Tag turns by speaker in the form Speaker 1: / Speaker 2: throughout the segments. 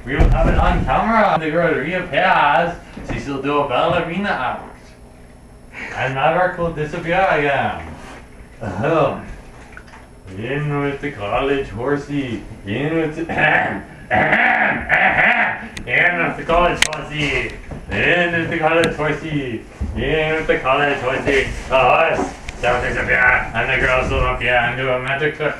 Speaker 1: We don't have it on camera. The girl reappears. She shall do a ballerina act. And Maverick will disappear again. In with the college horsey. In with the... In with the college horsey. In with the college horsey. In with the college horsey. The horse shall disappear. And the girls will appear and do a magic trick.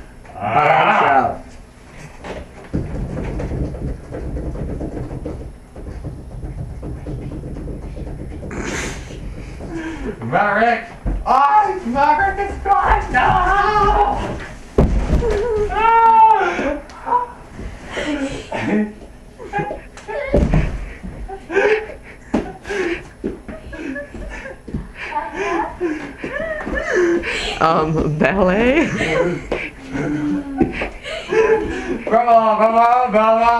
Speaker 1: Maverick! Oh, Maverick is gone! No!
Speaker 2: Ballet?
Speaker 1: Bravo, bravo, bravo!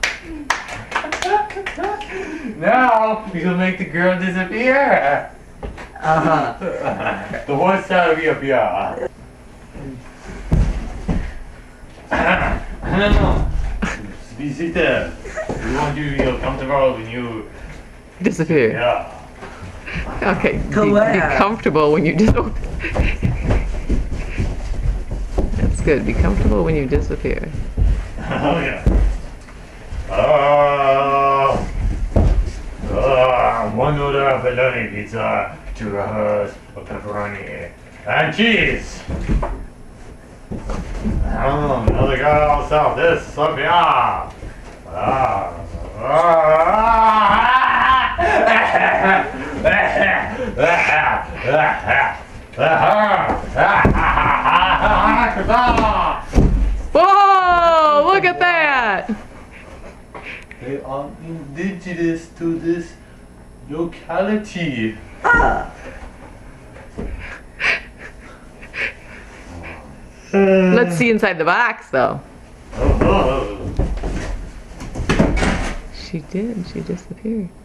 Speaker 1: Now, we will make the girl disappear! The horse shall reappear. Be seated. We want you to feel comfortable when you
Speaker 2: Disappear.
Speaker 1: Yeah.
Speaker 2: Okay, be comfortable when you disappear. That's good. Be comfortable when you disappear.
Speaker 1: Oh yeah. One order of bologna pizza, 2 rows of pepperoni, and cheese. Another girl self this, Sophia.
Speaker 2: Whoa! Look at that!
Speaker 1: They are indigenous to this locality.
Speaker 2: Let's see inside the box, though.
Speaker 1: Oh.
Speaker 2: She did. She disappeared.